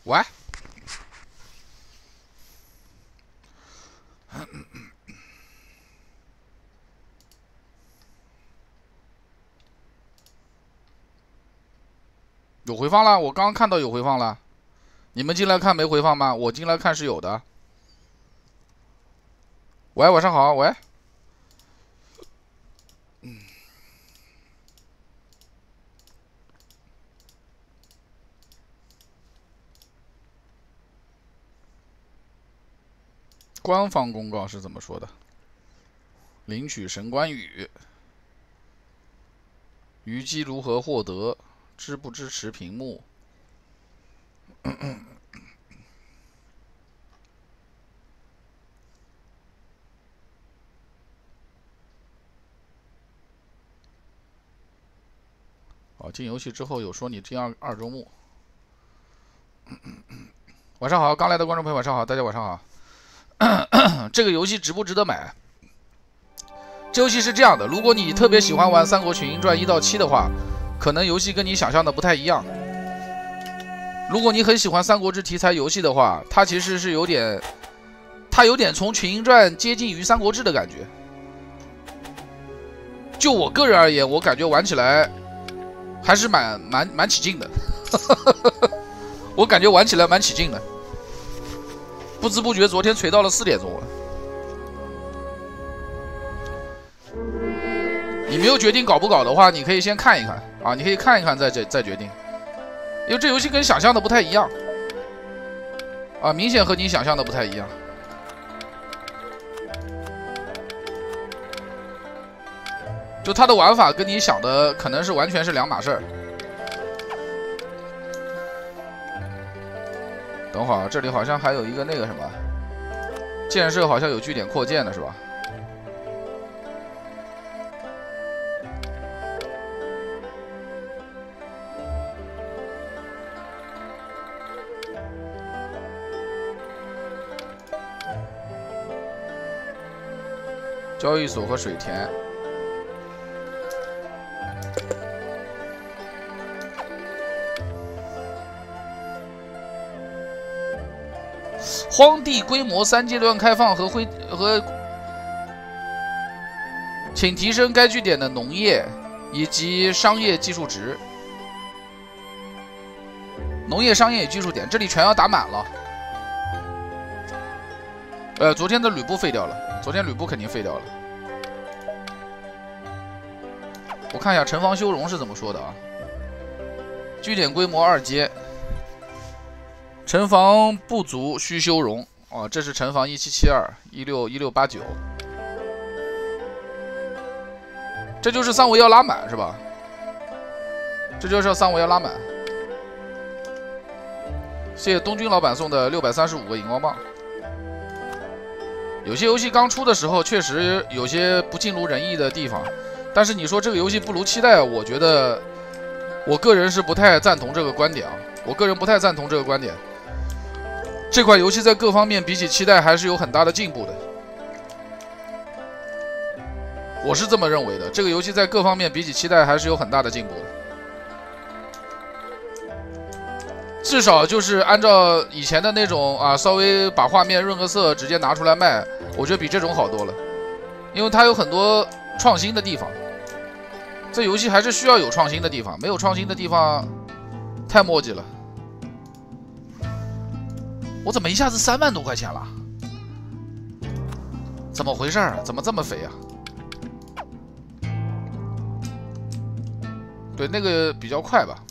喂，有回放了，我刚刚看到有回放了。你们进来看没回放吗？我进来看是有的。喂，晚上好，喂。官方公告是怎么说的？领取神关羽，虞姬如何获得？支不支持屏幕？好，进游戏之后有说你进二周目。晚上好，刚来的观众朋友晚上好，大家晚上好。这个游戏值不值得买？这游戏是这样的，如果你特别喜欢玩《三国群英传》1到7的话，可能游戏跟你想象的不太一样。如果你很喜欢三国志题材游戏的话，它其实是有点从群英传接近于三国志的感觉。就我个人而言，我感觉玩起来还是蛮起劲的。我感觉玩起来蛮起劲的，不知不觉昨天锤到了4点钟了。你没有决定搞不搞的话，你可以先看一看啊，你可以看一看再决定，因为这游戏跟想象的不太一样啊，明显和你想象的不太一样。就它的玩法跟你想的可能是完全是两码事儿。等会儿，这里好像还有一个那个什么建设，好像有据点扩建的是吧？交易所和水田。荒地规模3阶段开放和请提升该据点的农业以及商业技术值。农业、商业与技术点，这里全要打满了。昨天的吕布废掉了，昨天吕布肯定废掉了。我看一下城防修容是怎么说的啊？据点规模2阶，城防不足需修容。哦，这是城防1772、1689，这就是3维要拉满是吧？这就是要3维要拉满。谢谢东军老板送的635个荧光棒。有些游戏刚出的时候确实有些不尽如人意的地方，但是你说这个游戏不如期待，我觉得我个人是不太赞同这个观点啊。我个人不太赞同这个观点。这款游戏在各方面比起期待还是有很大的进步的，我是这么认为的。这个游戏在各方面比起期待还是有很大的进步的。至少就是按照以前的那种啊，稍微把画面润个色直接拿出来卖，我觉得比这种好多了，因为它有很多创新的地方。这游戏还是需要有创新的地方，没有创新的地方太墨迹了。我怎么一下子3万多块钱了？怎么回事儿？怎么这么肥啊？对，那个比较快吧。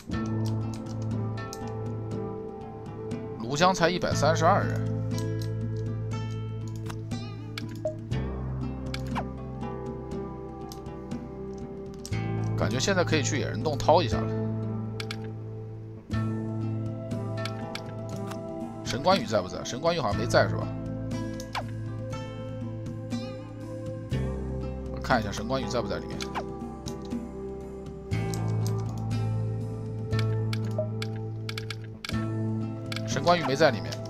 庐江才132人，感觉现在可以去野人洞掏一下了。神关羽在不在？神关羽好像没在是吧？我看一下神关羽在不在里面。神关羽没在里面。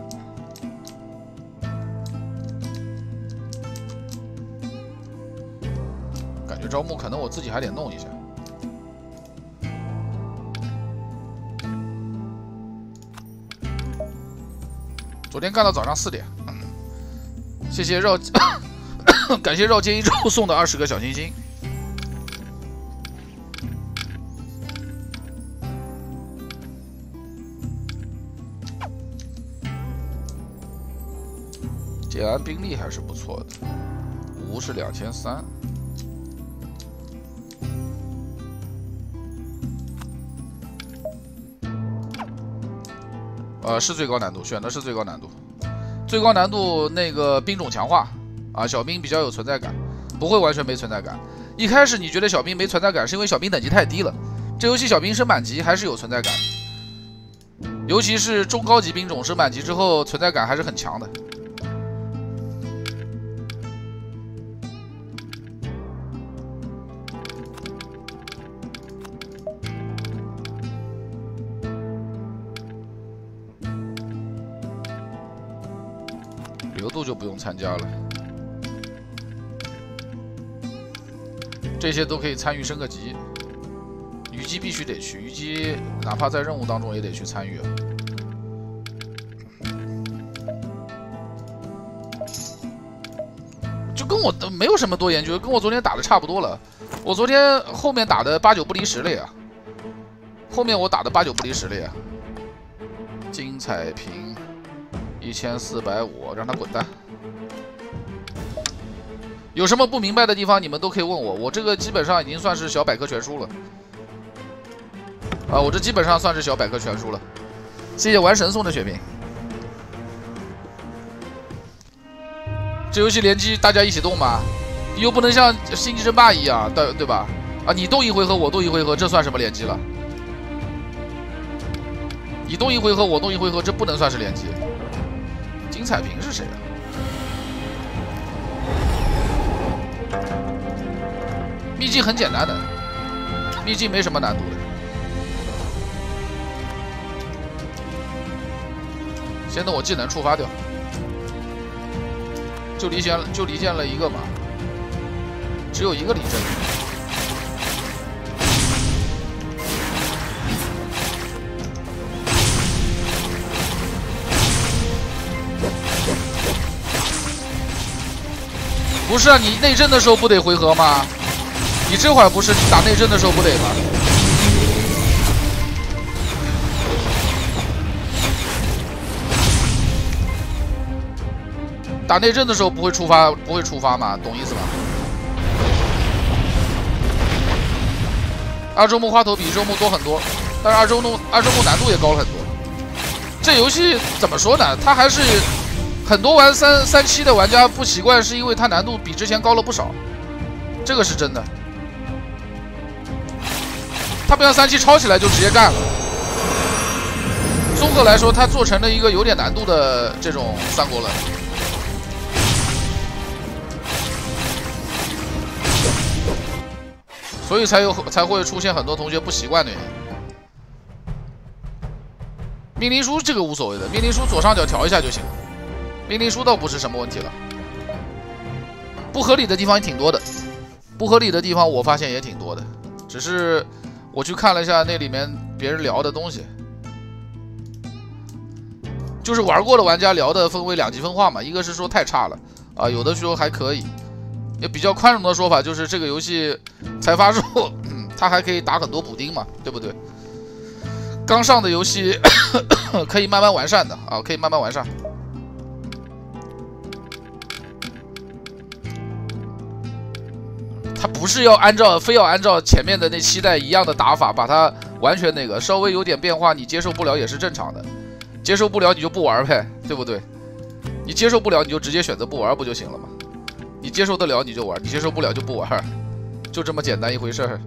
感觉招募可能我自己还得弄一下。 昨天干到早上4点。谢谢绕，感谢绕街一周送的20个小心心。建安兵力还是不错的，吴是2300。是最高难度，选的是最高难度。最高难度那个兵种强化啊，小兵比较有存在感，不会完全没存在感。一开始你觉得小兵没存在感，是因为小兵等级太低了。这游戏小兵升满级还是有存在感的，尤其是中高级兵种升满级之后，存在感还是很强的。流度就不用参加了，这些都可以参与升个级。虞姬必须得去，虞姬哪怕在任务当中也得去参与啊。就跟我没有什么多研究，跟我昨天打的差不多了。我昨天后面打的8、9不离10了呀，后面我打的8、9不离10了呀。金彩屏。1450，让他滚蛋！有什么不明白的地方，你们都可以问我。我这个基本上已经算是小百科全书了。我这基本上算是小百科全书了。谢谢玩神送的血瓶。这游戏联机大家一起动吗？你又不能像星际争霸一样，对吧？啊，你动一回合，我动一回合，这算什么联机了？你动一回合，我动一回合，这不能算是联机。金彩屏是谁啊？秘境很简单的，秘境没什么难度的。先等我技能触发掉，就离间了一个嘛，只有一个离阵。不是啊，你内阵的时候不得回合吗？你这会儿不是打内阵的时候不得吗？打内阵的时候不会触发吗？懂意思吗？二周目花头比一周目多很多，但是二周目难度也高了很多。这游戏怎么说呢？它还是。很多玩3.7的玩家不习惯，是因为它难度比之前高了不少，这个是真的。它不像3.7抄起来就直接干了。综合来说，它做成了一个有点难度的这种三国了。所以才会出现很多同学不习惯的原因。命令书这个无所谓的，命令书左上角调一下就行了。命令书倒不是什么问题了，不合理的地方也挺多的，不合理的地方我发现也挺多的，只是我去看了一下那里面别人聊的东西，就是玩过的玩家聊的分为2极分化嘛，一个是说太差了啊，有的说还可以，也比较宽容的说法就是这个游戏才发售，它还可以打很多补丁嘛，对不对？刚上的游戏可以慢慢完善的啊，可以慢慢完善。它不是非要按照前面的那7代一样的打法，把它完全那个稍微有点变化，你接受不了也是正常的。接受不了你就不玩呗，对不对？你接受不了你就直接选择不玩不就行了吗？你接受得了你就玩，你接受不了就不玩，就这么简单一回事儿。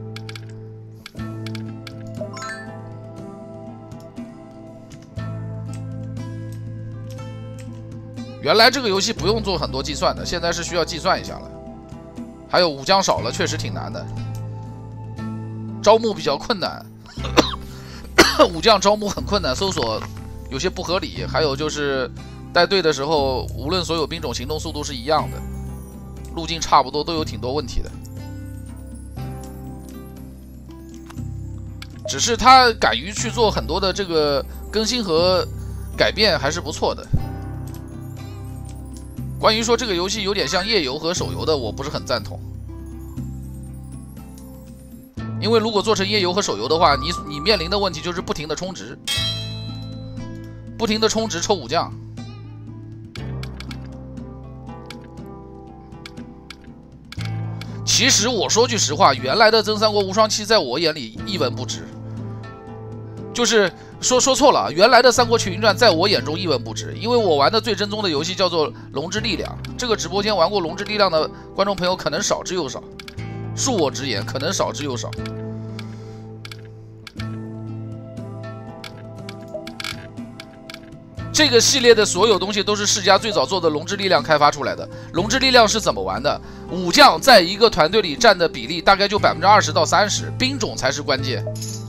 原来这个游戏不用做很多计算的，现在是需要计算一下了。还有武将少了，确实挺难的，招募比较困难，武将招募很困难，搜索有些不合理，还有就是带队的时候，无论所有兵种行动速度是一样的，路径差不多，都有挺多问题的。只是他敢于去做很多的这个更新和改变，还是不错的。 关于说这个游戏有点像页游和手游的，我不是很赞同。因为如果做成页游和手游的话，你面临的问题就是不停的充值，不停的充值抽武将。其实我说句实话，原来的真三国无双7在我眼里一文不值。就是说错了，原来的《三国群英传》在我眼中一文不值，因为我玩的最正宗的游戏叫做《龙之力量》。这个直播间玩过《龙之力量》的观众朋友可能少之又少，恕我直言，可能少之又少。这个系列的所有东西都是世嘉最早做的《龙之力量》开发出来的。《龙之力量》是怎么玩的？武将在一个团队里占的比例大概就20%到30%，兵种才是关键。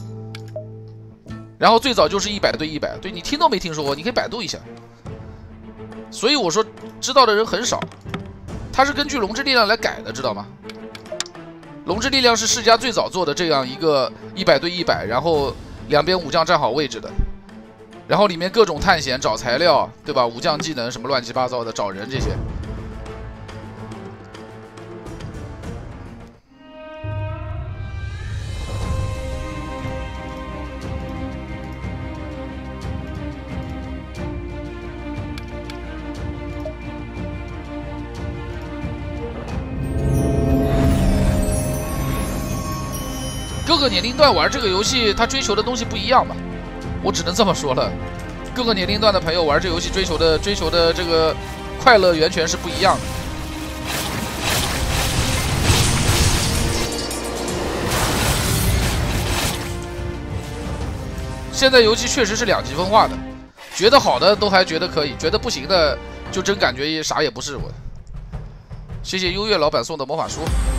然后最早就是100对100，对你听都没听说过，你可以百度一下。所以我说知道的人很少，它是根据《龙之力量》来改的，知道吗？《龙之力量》是世嘉最早做的这样一个100对100，然后两边武将站好位置的，然后里面各种探险、找材料，对吧？武将技能什么乱七八糟的，找人这些。各个年龄段玩这个游戏，他追求的东西不一样吧，我只能这么说了。各个年龄段的朋友玩这游戏追求的这个快乐源泉是不一样的。现在游戏确实是两极分化的，觉得好的都还觉得可以，觉得不行的就真感觉啥也不是。我谢谢优越老板送的魔法书。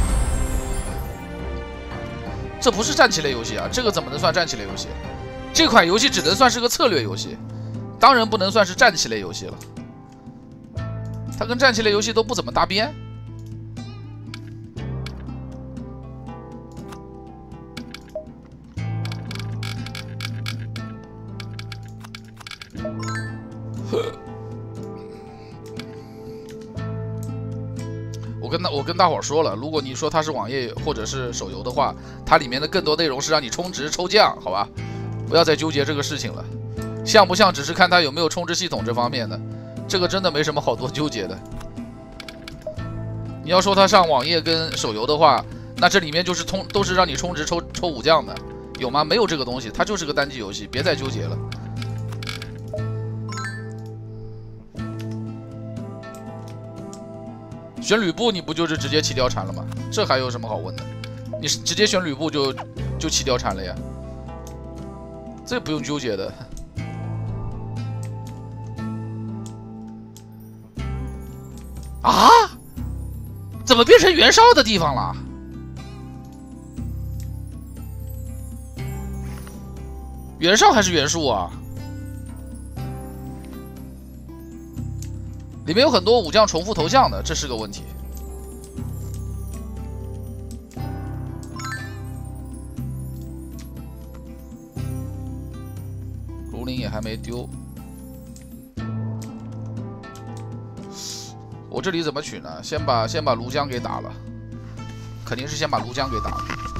这不是战棋类游戏啊，这个怎么能算战棋类游戏？这款游戏只能算是个策略游戏，当然不能算是战棋类游戏了。它跟战棋类游戏都不怎么搭边。我跟大伙儿说了，如果你说它是网页或者是手游的话，它里面的更多内容是让你充值抽将，好吧？不要再纠结这个事情了。像不像只是看它有没有充值系统这方面的，这个真的没什么好多纠结的。你要说它上网页跟手游的话，那这里面就是都是让你充值抽武将的，有吗？没有这个东西，它就是个单机游戏，别再纠结了。选吕布你不就是直接起貂蝉了吗？这还有什么好问的？你直接选吕布就起貂蝉了呀，这不用纠结的。啊？怎么变成袁绍的地方了？袁绍还是袁术啊？里面有很多武将重复头像的，这是个问题。卢林也还没丢，我这里怎么取呢？先把庐江给打了，肯定是先把庐江给打了。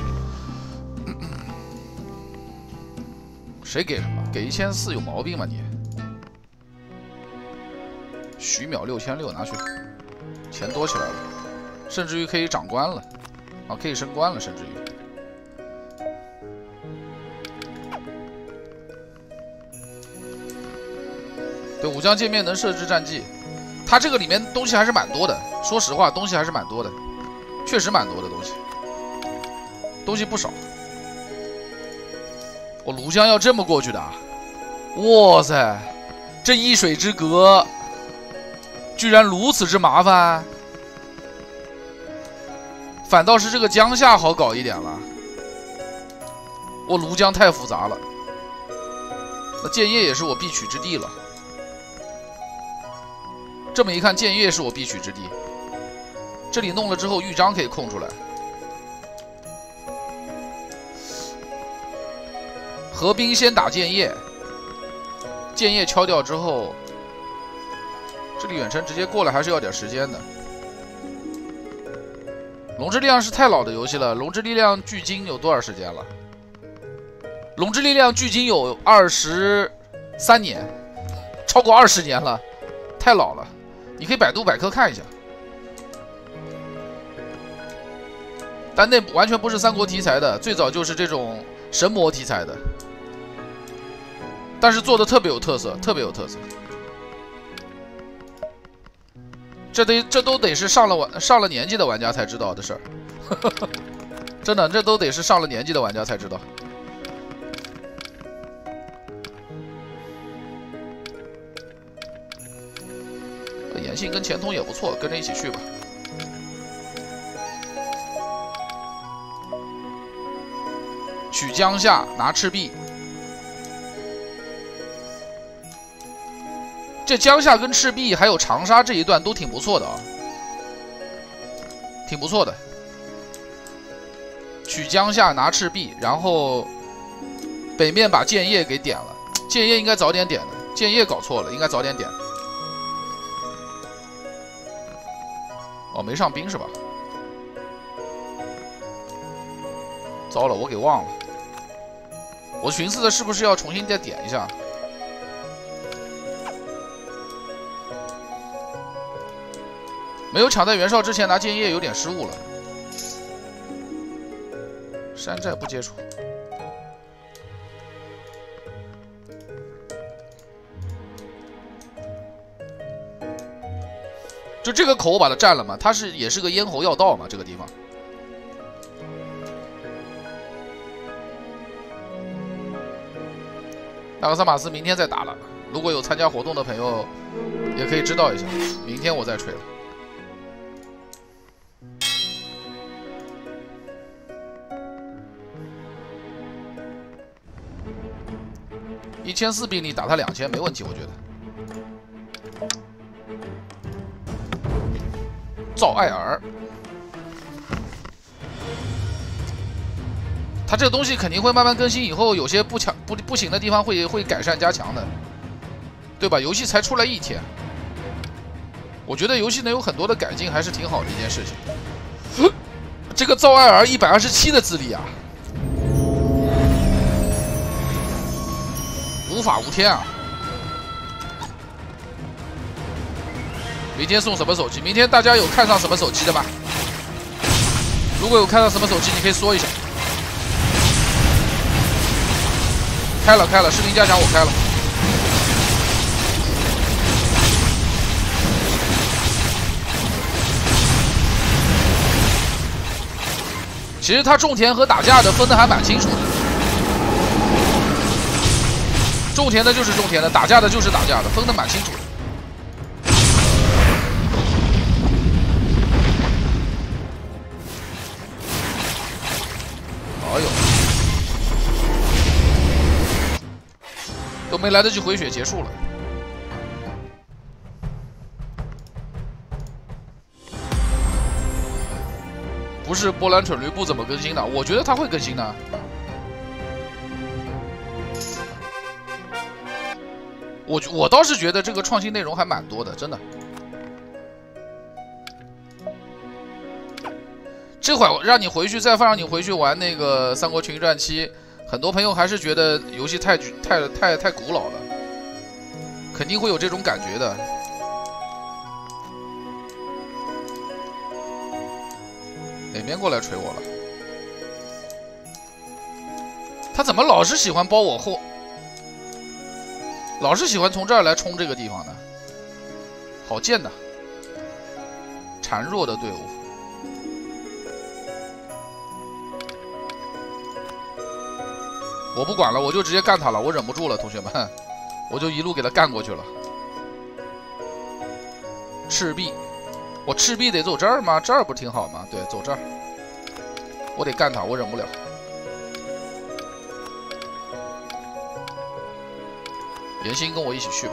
谁给什么？给1400有毛病吗你？徐淼6600拿去，钱多起来了，甚至于可以长官了，啊，可以升官了，甚至于。对，武将界面能设置战绩，它这个里面东西还是蛮多的。说实话，东西还是蛮多的，确实蛮多的东西不少。我庐江要这么过去的，哇塞，这一水之隔。居然如此之麻烦，反倒是这个江夏好搞一点了。我庐江太复杂了，那建业也是我必取之地了。这么一看，建业是我必取之地。这里弄了之后，豫章可以空出来。合兵先打建业，建业敲掉之后。 这里远程直接过来还是要点时间的。龙之力量是太老的游戏了，龙之力量距今有多少时间了？龙之力量距今有23年，超过20年了，太老了。你可以百度百科看一下。但那完全不是三国题材的，最早就是这种神魔题材的，但是做的特别有特色，特别有特色。这都得是上了年纪的玩家才知道的事儿，真的，这都得是上了年纪的玩家才知道。眼信跟钱通也不错，跟着一起去吧。取江夏，拿赤壁。这江夏跟赤壁还有长沙这一段都挺不错的啊，挺不错的。取江夏，拿赤壁，然后北面把建业给点了。建业应该早点点的，建业搞错了，应该早点点。哦，没上兵是吧？糟了，我给忘了。我寻思的是不是要重新再点一下？没有抢在袁绍之前拿建业有点失误了。山寨不接触。就这个口我把它占了嘛，它也是个咽喉要道嘛，这个地方。大哥萨马斯明天再打了，如果有参加活动的朋友，也可以知道一下，明天我再吹了。1400兵力打他2000没问题，我觉得。赵艾尔，他这个东西肯定会慢慢更新，以后有些不行的地方会改善加强的，对吧？游戏才出来1天，我觉得游戏能有很多的改进，还是挺好的一件事情。这个赵艾尔127的资历啊，无法无天啊！明天送什么手机？明天大家有看上什么手机的吗？如果有看上什么手机，你可以说一下。开了，视频加强我开了。其实他种田和打架的分得还蛮清楚的，种田的就是种田的，打架的就是打架的，分得蛮清楚的。哎呦，都没来得及回血，结束了。不是波兰蠢驴不怎么更新的，我觉得它会更新的。我倒是觉得这个创新内容还蛮多的，真的。这会儿让你回去再放让你回去玩那个《三国群英传7》，很多朋友还是觉得游戏太古老了，肯定会有这种感觉的。哪边过来锤我了？他怎么老是喜欢包我后？老是喜欢从这儿来冲这个地方呢？好贱呐！孱弱的队伍。我不管了，我就直接干他了，我忍不住了，同学们，我就一路给他干过去了。赤壁，我赤壁得走这儿吗？这儿不挺好吗？对，走这儿，我得干他，我忍不了。严欣跟我一起去吧。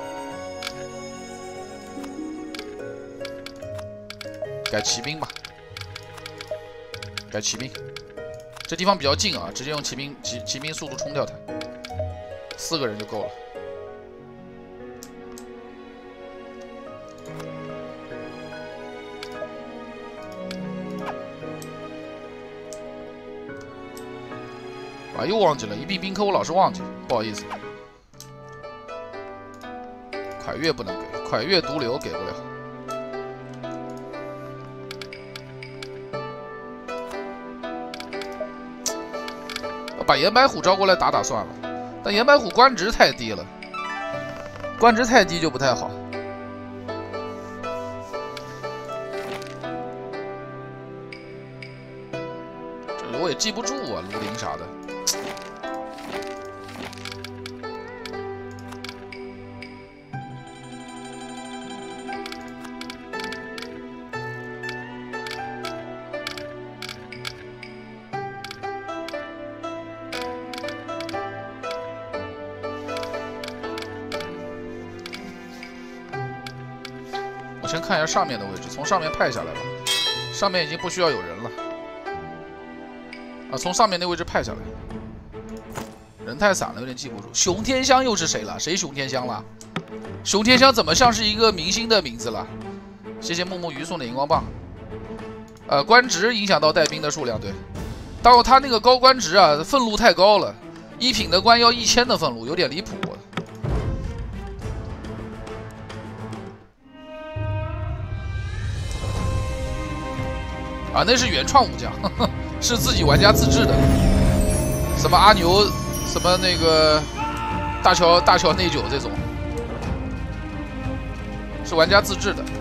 改骑兵吧，改骑兵。这地方比较近啊，直接用骑兵速度冲掉它，4个人就够了。 啊，又忘记了，一并兵科我老是忘记，不好意思。蒯越不能给，蒯越毒瘤给不了。把岩白虎招过来打打算了，但岩白虎官职太低了，官职太低就不太好。这我也记不住啊，庐陵啥的。我先看一下上面的位置，从上面派下来吧。上面已经不需要有人了。啊，从上面那位置派下来。人太散了，有点记不住。熊天香又是谁了？谁熊天香了？熊天香怎么像是一个明星的名字了？谢谢木木鱼送的荧光棒。官职影响到带兵的数量，对。当然他那个高官职啊，俸禄太高了，1品的官要1000的俸禄，有点离谱。啊，那是原创武将，呵呵，是自己玩家自制的。什么阿牛，什么那个大乔内酒这种，是玩家自制的。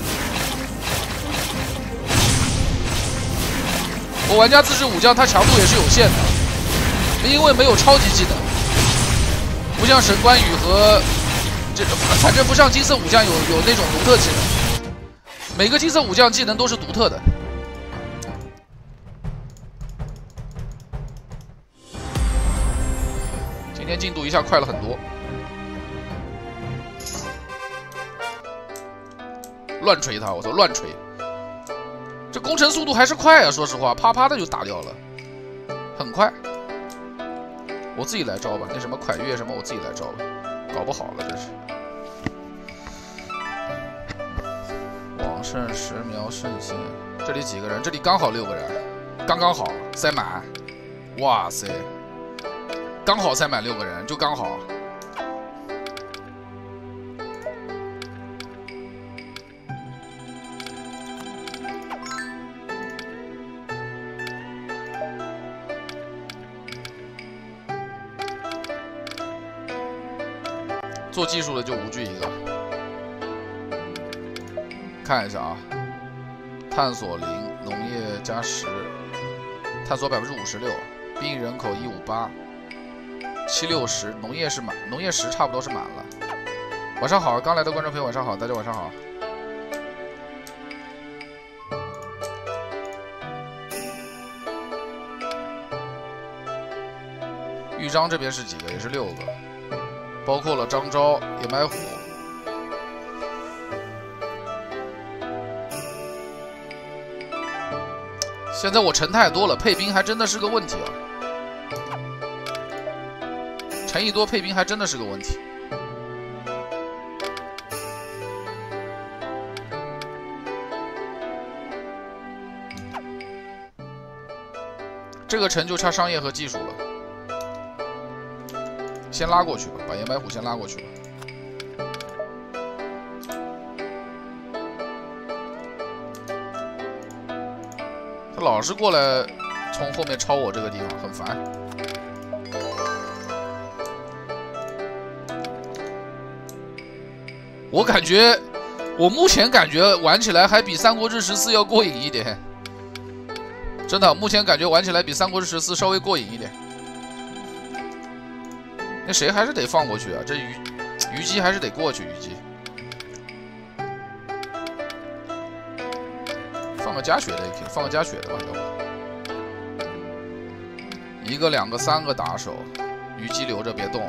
我玩家自制武将，它强度也是有限的，因为没有超级技能，不像神关羽和这种，反正不像金色武将有那种独特技能。每个金色武将技能都是独特的。今天进度一下快了很多，乱锤他，我说乱锤，这攻城速度还是快啊！说实话，啪啪的就打掉了，很快。我自己来招吧，那什么蒯越什么，我自己来招吧，搞不好了这是。往圣石苗圣贤，这里几个人？这里刚好6个人，刚刚好塞满，哇塞！刚好塞满6个人，就刚好。做技术的就无惧一个。看一下啊，探索0，农业加10，探索56%，兵役人口158。760，农业是满，农业10差不多是满了。晚上好，刚来的观众朋友，晚上好，大家晚上好。豫章这边是几个？也是6个，包括了张昭、野白虎。现在我城太多了，配兵还真的是个问题啊。城一多配兵还真的是个问题。这个城就差商业和技术了，先拉过去吧，把岩白虎先拉过去吧。他老是过来从后面抄我这个地方，很烦。我目前感觉玩起来还比《三国志14》要过瘾一点，真的，目前感觉玩起来比《三国志14》稍微过瘾一点。那谁还是得放过去啊？这虞姬还是得过去，虞姬。放个加血的也可以，放个加血的吧，要不。1个、2个、3个打手，虞姬留着别动。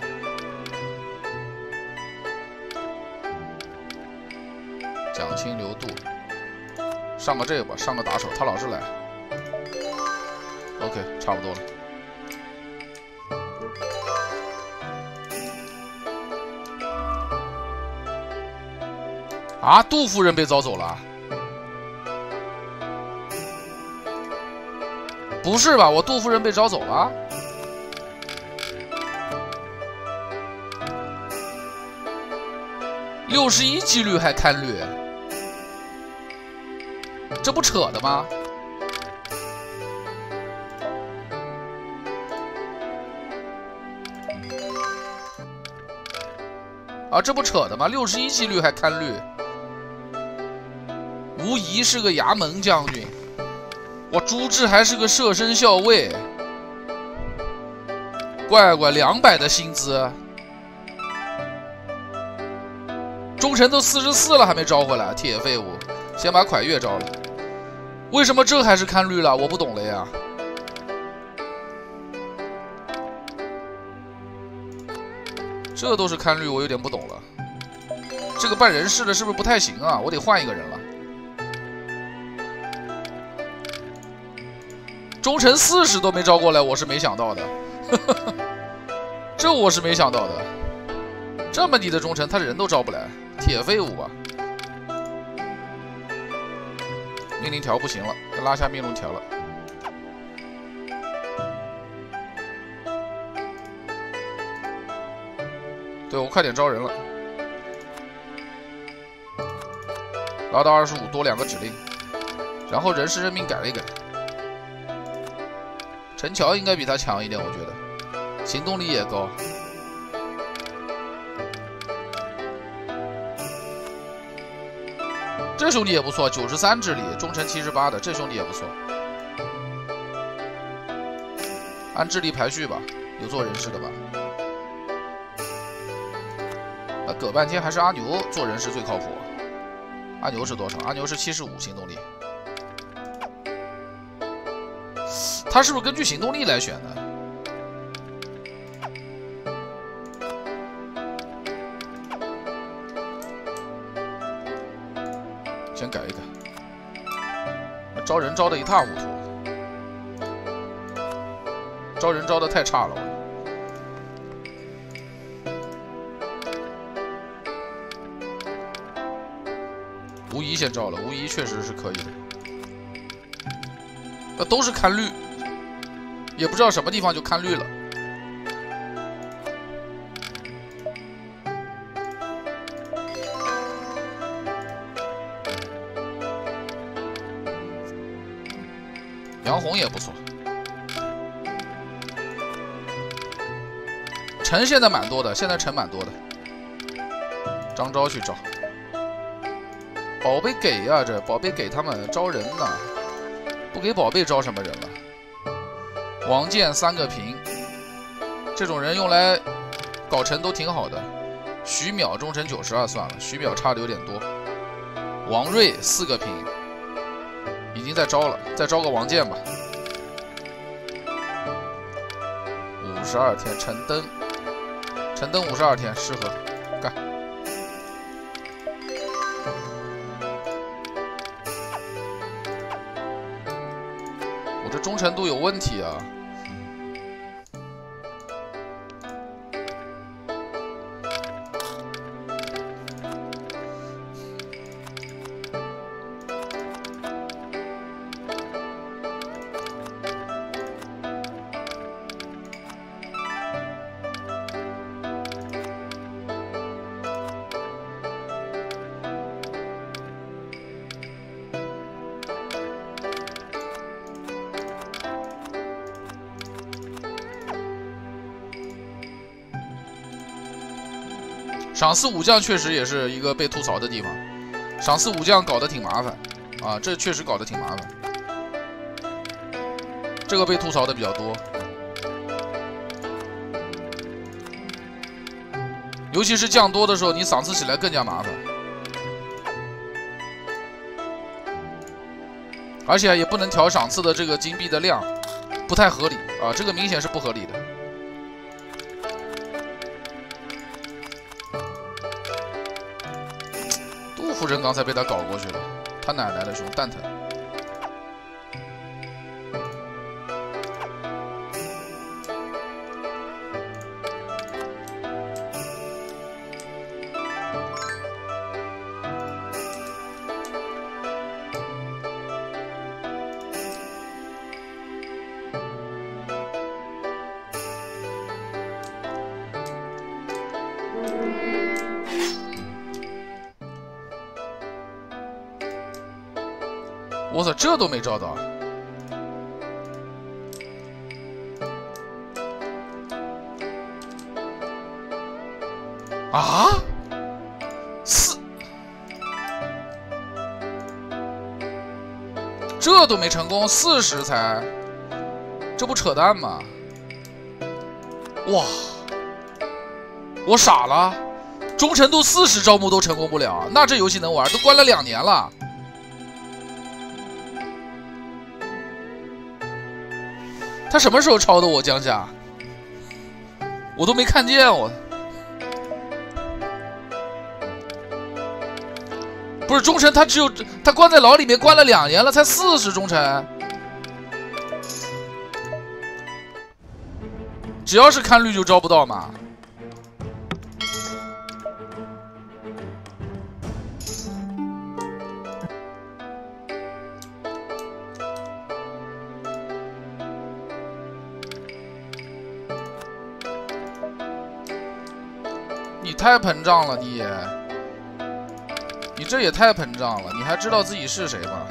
蒋清流度，上个这个吧，上个打手，他老是来。OK， 差不多了。啊，杜夫人被招走了？不是吧？我杜夫人被招走了？ 61几率还看绿，这不扯的吗？啊，这不扯的吗？61几率还看绿，无疑是个衙门将军。哇，朱志还是个射身校尉，乖乖200的薪资，忠臣都44了还没招回来，铁废物！先把蒯越招了，为什么这还是看绿了？我不懂了呀。这都是看绿，我有点不懂了。这个办人事的是不是不太行啊？我得换一个人了。忠臣40都没招过来，我是没想到的。这我是没想到的。这么低的忠臣，他人都招不来，铁废物啊！命令条不行了，要拉下命令条了。对，我快点招人了，拉到25，多2个指令，然后人事任命改了一改。陈桥应该比他强一点，我觉得，行动力也高。这兄弟也不错，93智力，忠臣78的，这兄弟也不错。按智力排序吧，有做人事的吧？葛半天还是阿牛做人事最靠谱。阿牛是多少？阿牛是75行动力。他是不是根据行动力来选的？先改一改。招人招的一塌糊涂，招人招的太差了。无疑先招了，无疑确实是可以的。都是看绿，也不知道什么地方就看绿了。杨红也不错，陈现在蛮多的，现在陈蛮多的。张昭去招。宝贝给呀，这宝贝给他们招人呢，不给宝贝招什么人了？王建3个平，这种人用来搞成都挺好的。徐淼忠臣92算了，徐淼差的有点多。王瑞4个平，已经在招了，再招个王建吧。52天，陈登52天适合干。我这忠诚度有问题啊！赏赐武将确实也是一个被吐槽的地方，赏赐武将搞得挺麻烦啊，这确实搞得挺麻烦，这个被吐槽的比较多，尤其是将多的时候，你赏赐起来更加麻烦，而且也不能调赏赐的这个金币的量，不太合理啊，这个明显是不合理的。夫人刚才被他搞过去了，他奶奶的熊蛋疼。 我操，这都没招到。啊，4，这都没成功，40才，这不扯淡吗？哇，我傻了，忠诚度40招募都成功不了，那这游戏能玩？都关了2年了。他什么时候抄的我江家？我都没看见我。不是忠诚，他关在牢里面关了2年了，才40忠诚。只要是看绿就招不到嘛。你太膨胀了，你这也太膨胀了，你还知道自己是谁吗？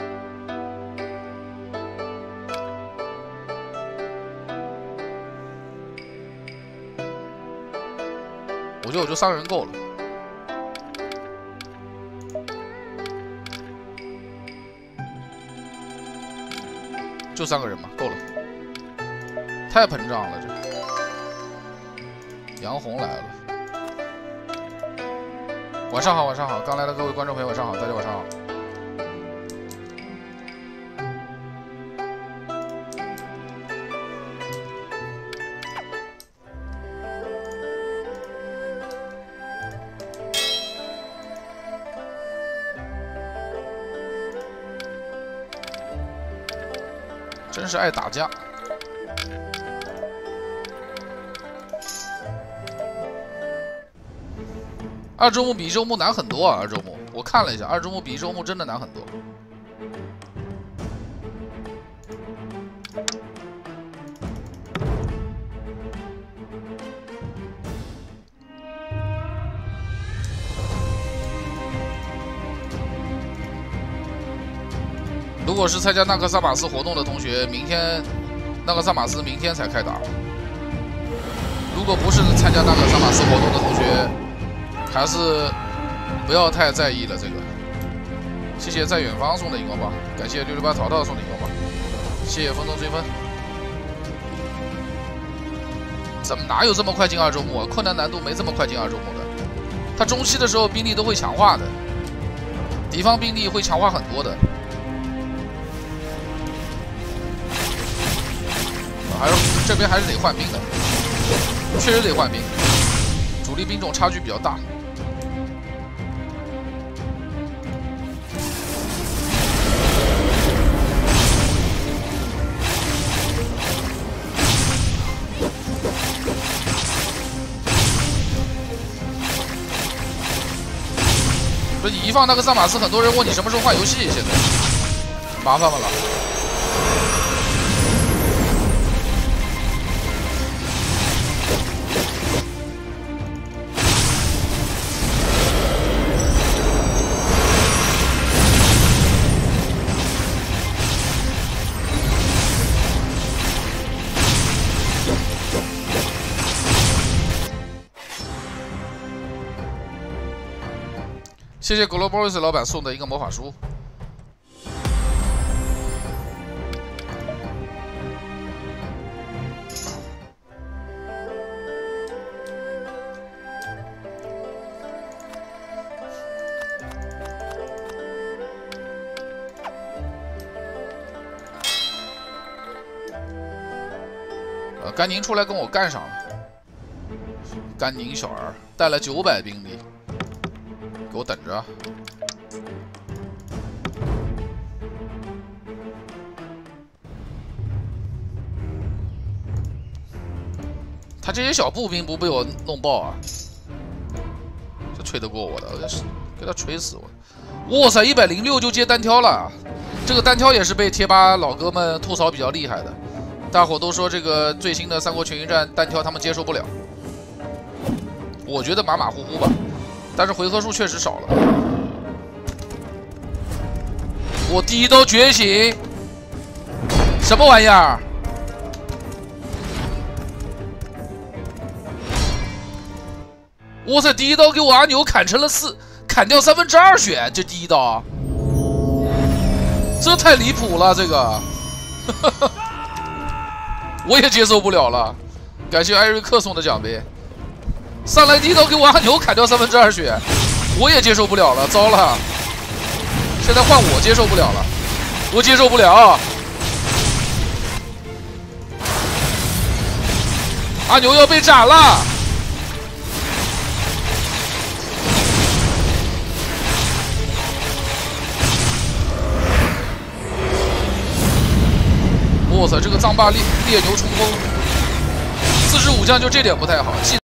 我觉得我就3个人够了，就3个人嘛，够了。太膨胀了，这杨红来了。晚上好，晚上好，刚来的各位观众朋友，晚上好，大家晚上好。真是爱打架。2周目比1周目难很多啊！2周目我看了一下，2周目比1周目真的难很多。如果是参加纳克萨马斯活动的同学，纳克萨马斯明天才开打。如果不是参加纳克萨马斯活动的同学，还是不要太在意了这个。谢谢在远方送的荧光棒，感谢668淘淘送的荧光棒，谢谢风中追风。怎么哪有这么快进2周目啊？困难难度没这么快进2周目的。他中期的时候兵力都会强化的，敌方兵力会强化很多的。这边还是得换兵的，确实得换兵，主力兵种差距比较大。不是你一放那个萨马斯，很多人问你什么时候换游戏，现在麻烦了。谢谢 Global 老板送的一个魔法书。甘宁出来跟我干上了，甘宁小儿带了900兵力。给我等着！他这些小步兵不被我弄爆啊？这吹得过我的，给他吹死我！哇塞，106就接单挑了，这个单挑也是被贴吧老哥们吐槽比较厉害的，大伙都说这个最新的三国群英战单挑他们接受不了，我觉得马马虎虎吧。但是回合数确实少了。 我第一刀觉醒，什么玩意儿？哇塞！第一刀给我阿牛砍成了砍掉2/3血，这第一刀，这太离谱了，这个，我也接受不了了。感谢艾瑞克送的奖杯，上来第一刀给我阿牛砍掉2/3血，我也接受不了了，糟了！现在换我接受不了了，我接受不了。阿牛要被斩了！哇塞，这个藏霸烈牛冲锋，45将就这点不太好。